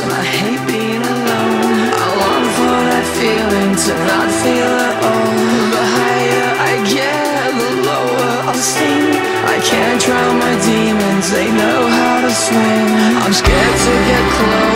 I hate being alone. I long for that feeling to not feel at all. The higher I get, the lower I'll sink. I can't drown my demons, they know how to swim. I'm scared to get close.